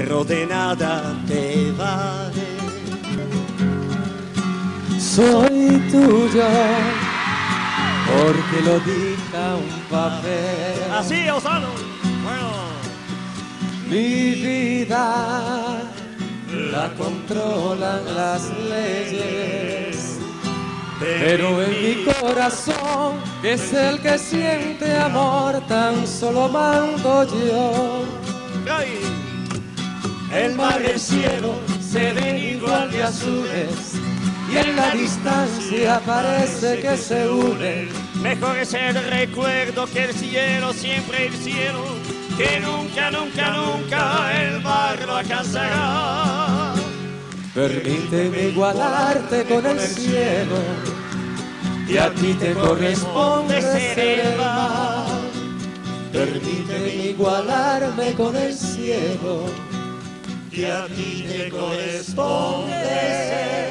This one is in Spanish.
pero de nada te vale. Soy tuyo porque lo dicta un papel. Así, Osano. Bueno. Mi vida la controlan las leyes, pero en mi corazón, que es el que siente amor, tan solo mando yo. ¡Ay! El mar y el cielo se ven igual de azules, y en la distancia parece que se unen. Mejor es el recuerdo que el cielo, siempre el cielo, que nunca, nunca, nunca el mar lo alcanzará. Permíteme igualarte con el cielo, y a ti te corresponde ser el mar. Permíteme igualarme con el cielo, y a ti te corresponde ser